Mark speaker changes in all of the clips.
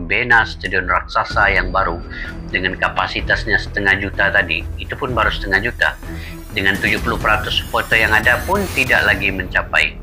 Speaker 1: membina stadion raksasa yang baru dengan kapasitasnya 500 juta tadi, itu pun baru 500 juta. Dengan 70% supporter yang ada pun tidak lagi mencapai.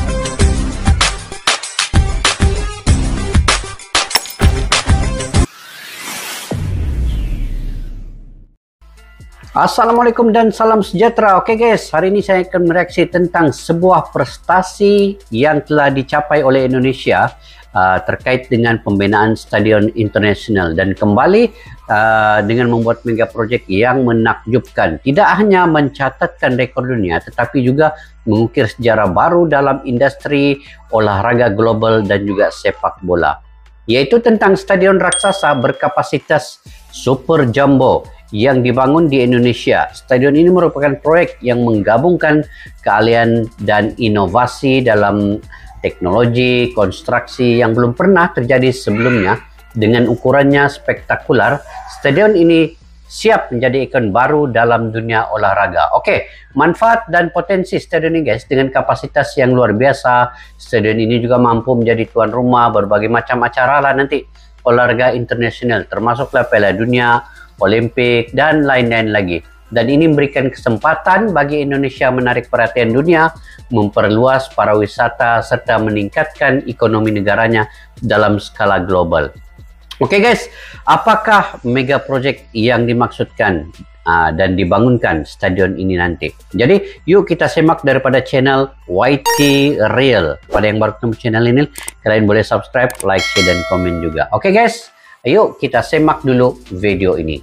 Speaker 1: Assalamualaikum dan salam sejahtera. Oke guys, hari ini saya akan mereaksi tentang sebuah prestasi yang telah dicapai oleh Indonesia terkait dengan pembinaan stadion internasional, dan kembali dengan membuat mega project yang menakjubkan. Tidak hanya mencatatkan rekor dunia, tetapi juga mengukir sejarah baru dalam industri olahraga global dan juga sepak bola, yaitu tentang stadion raksasa berkapasitas super jumbo yang dibangun di Indonesia. Stadion ini merupakan proyek yang menggabungkan keahlian dan inovasi dalam teknologi konstruksi yang belum pernah terjadi sebelumnya. Dengan ukurannya spektakular, stadion ini siap menjadi ikon baru dalam dunia olahraga. Oke, manfaat dan potensi stadion ini guys, dengan kapasitas yang luar biasa, stadion ini juga mampu menjadi tuan rumah berbagai macam acara lah nanti olahraga internasional, termasuklah Piala Dunia, Olimpik, dan lain-lain lagi. Dan ini memberikan kesempatan bagi Indonesia menarik perhatian dunia, memperluas pariwisata, serta meningkatkan ekonomi negaranya dalam skala global. Oke guys, apakah mega project yang dimaksudkan dan dibangunkan stadion ini nanti? Jadi yuk kita simak daripada channel YT Real. Pada yang baru ketemu channel ini, kalian boleh subscribe, like, share, dan komen juga. Oke guys, ayo kita simak dulu video ini.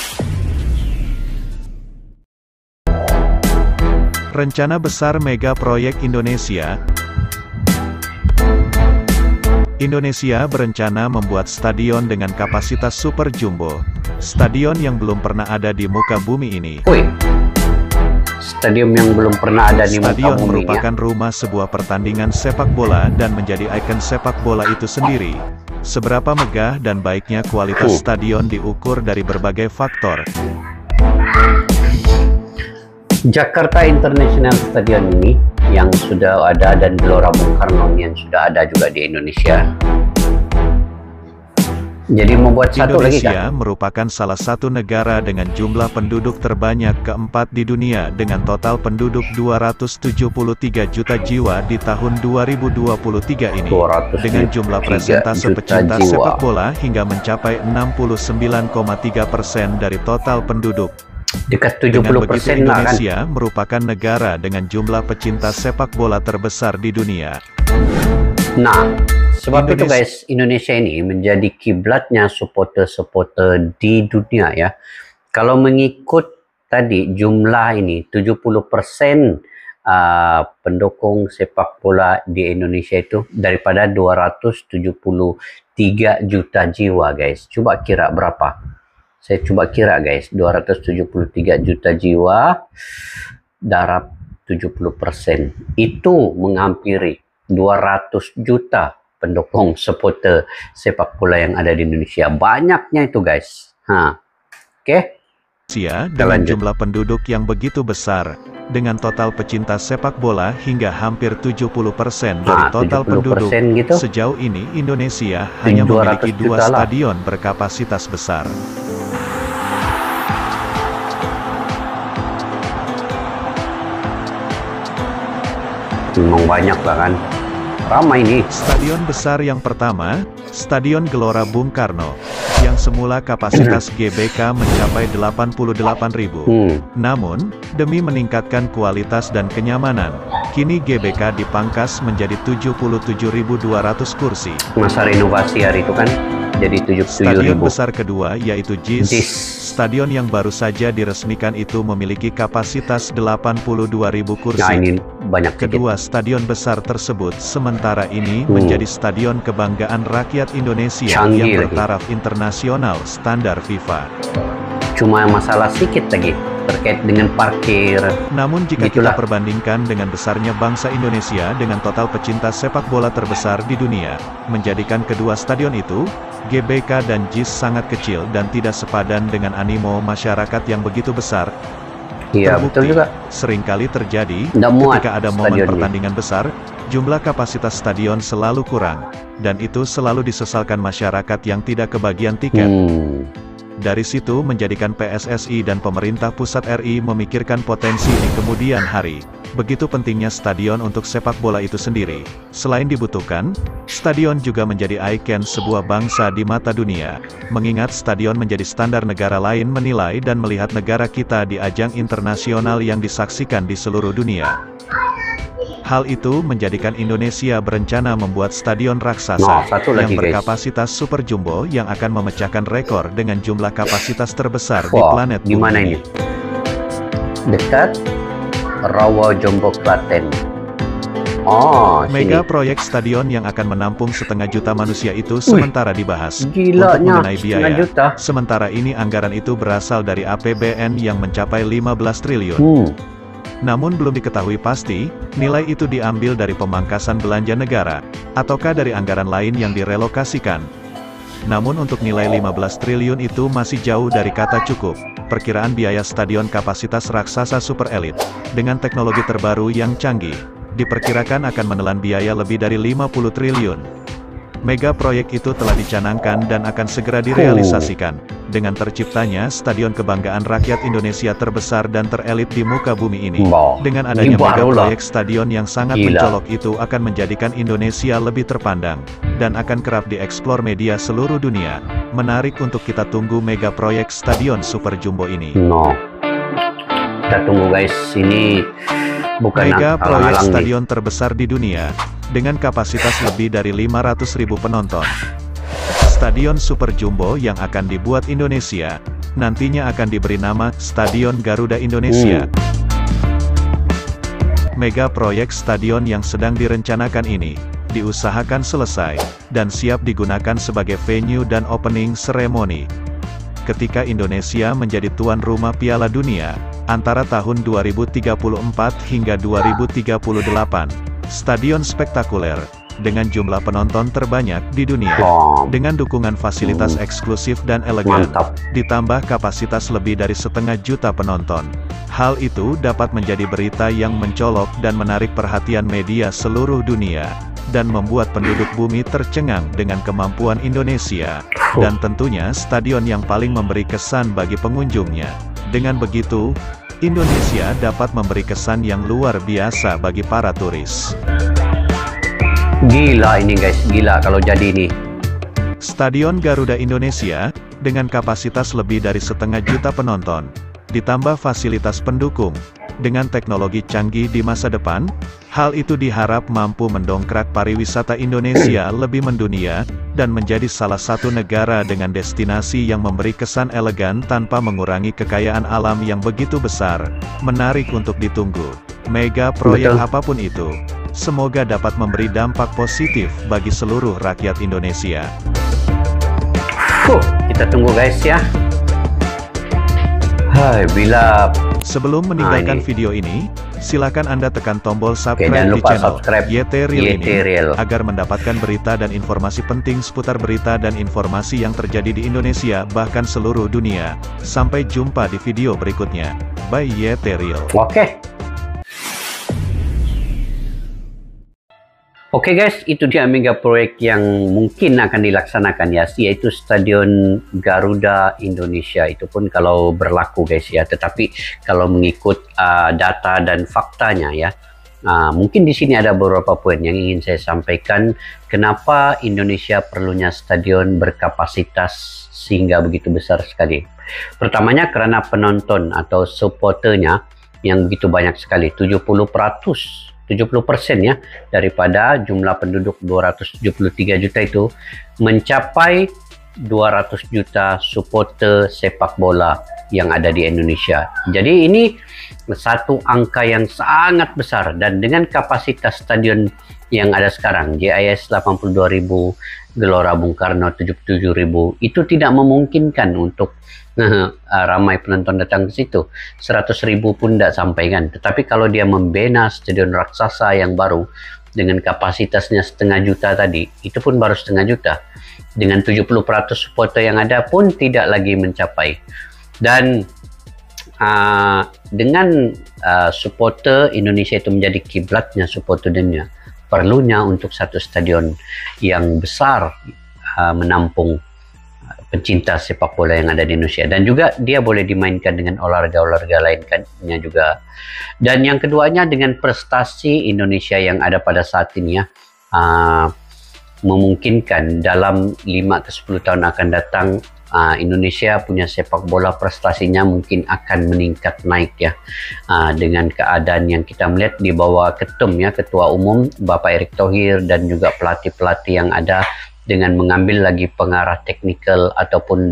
Speaker 2: Rencana besar mega proyek Indonesia. Indonesia berencana membuat stadion dengan kapasitas super jumbo. Stadion yang belum pernah ada di muka bumi ini.
Speaker 1: Stadion yang belum pernah ada di muka bumi.
Speaker 2: Stadion merupakan rumah sebuah pertandingan sepak bola dan menjadi ikon sepak bola itu sendiri. Seberapa megah dan baiknya kualitas stadion diukur dari berbagai faktor.
Speaker 1: Jakarta International Stadium ini yang sudah ada, dan Gelora Bung Karno yang sudah ada juga di Indonesia. Jadi membuat satu lagi kan?
Speaker 2: Indonesia merupakan salah satu negara dengan jumlah penduduk terbanyak keempat di dunia dengan total penduduk 273 juta jiwa di tahun 2023 ini. Dengan jumlah persentase pecinta sepak bola hingga mencapai 69,3% dari total penduduk.
Speaker 1: Dekat 70%
Speaker 2: dengan begitu, Indonesia
Speaker 1: kan?
Speaker 2: merupakan negara dengan jumlah pecinta sepak bola terbesar di dunia.
Speaker 1: Nah, sebab itu guys, Indonesia ini menjadi kiblatnya supporter-supporter di dunia ya. Kalau mengikut tadi jumlah ini, 70% pendukung sepak bola di Indonesia itu daripada 273 juta jiwa guys. Coba kira berapa? Saya coba kira guys, 273 juta jiwa darab 70%, itu menghampiri 200 juta pendukung supporter sepak bola yang ada di Indonesia. Banyaknya itu guys. Oke.
Speaker 2: Dengan jumlah penduduk yang begitu besar, dengan total pecinta sepak bola hingga hampir 70% dari total penduduk, gitu. Sejauh ini Indonesia hanya memiliki 2 stadion berkapasitas besar.
Speaker 1: Memang banyak banget, ramai nih.
Speaker 2: Stadion besar yang pertama, Stadion Gelora Bung Karno, yang semula kapasitas GBK mencapai 88.000. Namun, demi meningkatkan kualitas dan kenyamanan, kini GBK dipangkas menjadi 77.200 kursi.
Speaker 1: Masa renovasi hari itu kan jadi 77.000.
Speaker 2: Stadion besar kedua yaitu JIS. Stadion yang baru saja diresmikan itu memiliki kapasitas 82.000 kursi.
Speaker 1: Nah, ini banyak
Speaker 2: kedua stadion besar tersebut sementara ini menjadi stadion kebanggaan rakyat Indonesia yang bertaraf internasional standar FIFA.
Speaker 1: Cuma masalah sedikit lagi terkait dengan parkir.
Speaker 2: Namun jika kita perbandingkan dengan besarnya bangsa Indonesia dengan total pecinta sepak bola terbesar di dunia, menjadikan kedua stadion itu, GBK dan JIS sangat kecil dan tidak sepadan dengan animo masyarakat yang begitu besar.
Speaker 1: Iya, betul juga.
Speaker 2: Seringkali terjadi ketika ada momen pertandingan besar, Jumlah kapasitas stadion selalu kurang, dan itu selalu disesalkan masyarakat yang tidak kebagian tiket. Dari situ menjadikan PSSI dan pemerintah pusat RI memikirkan potensi di kemudian hari. Begitu pentingnya stadion untuk sepak bola itu sendiri. Selain dibutuhkan, stadion juga menjadi ikon sebuah bangsa di mata dunia. Mengingat stadion menjadi standar negara lain menilai dan melihat negara kita di ajang internasional yang disaksikan di seluruh dunia. Hal itu menjadikan Indonesia berencana membuat stadion raksasa yang berkapasitas super jumbo yang akan memecahkan rekor dengan jumlah kapasitas terbesar di planet bumi.
Speaker 1: Gimana ini? Dekat Rawa Jombo Klaten.
Speaker 2: Mega proyek stadion yang akan menampung 1,5 juta manusia itu sementara dibahas.
Speaker 1: Gilanya,
Speaker 2: untuk mengenai biaya, sementara ini anggaran itu berasal dari APBN yang mencapai 15 triliun. Namun belum diketahui pasti, nilai itu diambil dari pemangkasan belanja negara, ataukah dari anggaran lain yang direlokasikan. Namun untuk nilai 15 triliun itu masih jauh dari kata cukup. Perkiraan biaya stadion kapasitas raksasa super elit, dengan teknologi terbaru yang canggih, diperkirakan akan menelan biaya lebih dari 50 triliun. Mega proyek itu telah dicanangkan dan akan segera direalisasikan. Dengan terciptanya Stadion Kebanggaan Rakyat Indonesia terbesar dan terelit di muka bumi ini. Dengan adanya mega proyek stadion yang sangat mencolok itu akan menjadikan Indonesia lebih terpandang, dan akan kerap dieksplor media seluruh dunia. Menarik untuk kita tunggu mega proyek stadion super jumbo ini.
Speaker 1: Kita tunggu guys, ini bukan
Speaker 2: mega proyek stadion terbesar di dunia, dengan kapasitas lebih dari 500.000 penonton. Stadion Super Jumbo yang akan dibuat Indonesia, nantinya akan diberi nama Stadion Garuda Indonesia. Mega proyek stadion yang sedang direncanakan ini, diusahakan selesai, dan siap digunakan sebagai venue dan opening ceremony. Ketika Indonesia menjadi tuan rumah Piala Dunia, antara tahun 2034 hingga 2038, stadion spektakuler, dengan jumlah penonton terbanyak di dunia, dengan dukungan fasilitas eksklusif dan elegan, ditambah kapasitas lebih dari 1,5 juta penonton. Hal itu dapat menjadi berita yang mencolok dan menarik perhatian media seluruh dunia, dan membuat penduduk bumi tercengang dengan kemampuan Indonesia, dan tentunya stadion yang paling memberi kesan bagi pengunjungnya. Dengan begitu, Indonesia dapat memberi kesan yang luar biasa bagi para turis.
Speaker 1: Gila ini guys, gila kalau jadi ini.
Speaker 2: Stadion Garuda Indonesia, dengan kapasitas lebih dari 1,5 juta penonton, ditambah fasilitas pendukung, dengan teknologi canggih di masa depan, hal itu diharap mampu mendongkrak pariwisata Indonesia lebih mendunia, dan menjadi salah satu negara dengan destinasi yang memberi kesan elegan tanpa mengurangi kekayaan alam yang begitu besar. Menarik untuk ditunggu. Mega proyek apapun itu, semoga dapat memberi dampak positif bagi seluruh rakyat Indonesia.
Speaker 1: Kita tunggu guys ya.
Speaker 2: Sebelum meninggalkan video ini, silakan Anda tekan tombol subscribe di channel YT Real ini, agar mendapatkan berita dan informasi penting seputar berita dan informasi yang terjadi di Indonesia bahkan seluruh dunia. Sampai jumpa di video berikutnya. Bye YT Real.
Speaker 1: Oke guys, itu dia mega proyek yang mungkin akan dilaksanakan ya, yaitu Stadion Garuda Indonesia. Itu pun kalau berlaku guys ya, tetapi kalau mengikut data dan faktanya ya, mungkin di sini ada beberapa poin yang ingin saya sampaikan. Kenapa Indonesia perlunya stadion berkapasitas sehingga begitu besar sekali? Pertamanya karena penonton atau supporternya yang begitu banyak sekali, 70% ya daripada jumlah penduduk 273 juta itu mencapai 200 juta supporter sepak bola yang ada di Indonesia. Jadi ini satu angka yang sangat besar, dan dengan kapasitas stadion yang ada sekarang, JIS 82.000, Gelora Bung Karno 77.000, itu tidak memungkinkan untuk ramai penonton datang ke situ. 100.000 pun tidak sampai kan. Tetapi kalau dia membina stadion raksasa yang baru dengan kapasitasnya 1,5 juta tadi, itu pun baru 1,5 juta. Dengan 70% supporter yang ada pun tidak lagi mencapai. Dan dengan supporter Indonesia itu menjadi kiblatnya supporter dunia, perlunya untuk satu stadion yang besar menampung pencinta sepak bola yang ada di Indonesia, dan juga dia boleh dimainkan dengan olahraga-olahraga lain kan juga. Dan yang keduanya dengan prestasi Indonesia yang ada pada saat ini ya, memungkinkan dalam 5 ke 10 tahun akan datang Indonesia punya sepak bola prestasinya mungkin akan meningkat naik ya, dengan keadaan yang kita melihat di bawah Ketua Umum Bapak Erick Thohir dan juga pelatih-pelatih yang ada, dengan mengambil lagi pengarah teknikal ataupun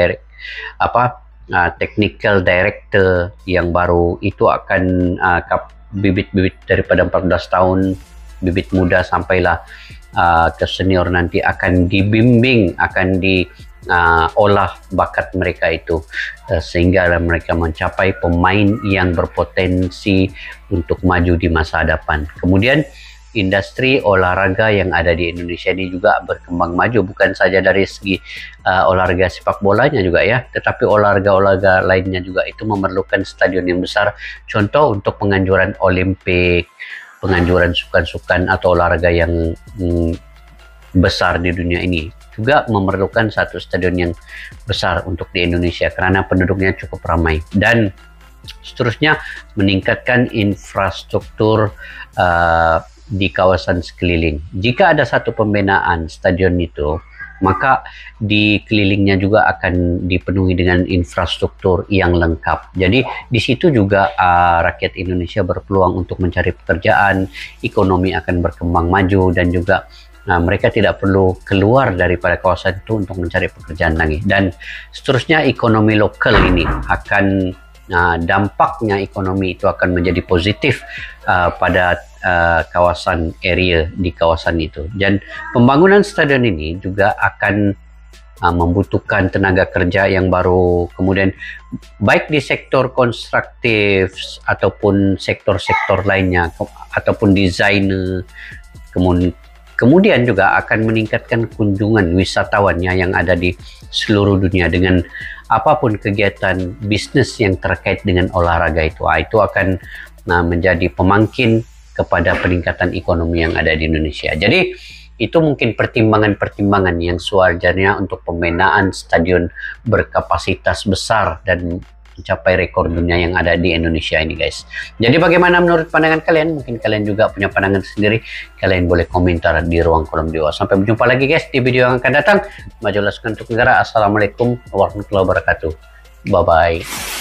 Speaker 1: technical director yang baru, itu akan bibit-bibit daripada 14 tahun, bibit muda sampailah ke senior nanti akan dibimbing, akan diolah bakat mereka itu sehingga mereka mencapai pemain yang berpotensi untuk maju di masa depan. Kemudian industri olahraga yang ada di Indonesia ini juga berkembang maju, bukan saja dari segi olahraga sepak bolanya juga ya, tetapi olahraga-olahraga lainnya juga itu memerlukan stadion yang besar. Contoh untuk penganjuran Olimpik, penganjuran sukan-sukan atau olahraga yang besar di dunia ini juga memerlukan satu stadion yang besar untuk di Indonesia karena penduduknya cukup ramai. Dan seterusnya meningkatkan infrastruktur di kawasan sekeliling. Jika ada satu pembinaan stadion itu, maka di kelilingnya juga akan dipenuhi dengan infrastruktur yang lengkap. Jadi di situ juga rakyat Indonesia berpeluang untuk mencari pekerjaan, ekonomi akan berkembang maju, dan juga mereka tidak perlu keluar daripada kawasan itu untuk mencari pekerjaan lagi. Dan seterusnya ekonomi lokal ini akan dampaknya ekonomi itu akan menjadi positif pada kawasan area di kawasan itu. Dan pembangunan stadion ini juga akan membutuhkan tenaga kerja yang baru, kemudian baik di sektor konstruktif ataupun sektor-sektor lainnya ataupun desainer. Kemudian juga akan meningkatkan kunjungan wisatawannya yang ada di seluruh dunia dengan apapun kegiatan bisnis yang terkait dengan olahraga itu. Itu akan menjadi pemangkin kepada peningkatan ekonomi yang ada di Indonesia. Jadi itu mungkin pertimbangan-pertimbangan yang sewajarnya untuk pembinaan stadion berkapasitas besar dan mencapai rekor dunia yang ada di Indonesia ini guys. Jadi bagaimana menurut pandangan kalian? Mungkin kalian juga punya pandangan sendiri. Kalian boleh komentar di ruang kolom di bawah. Sampai berjumpa lagi guys di video yang akan datang. Majulah untuk negara. Assalamualaikum warahmatullahi wabarakatuh. Bye bye.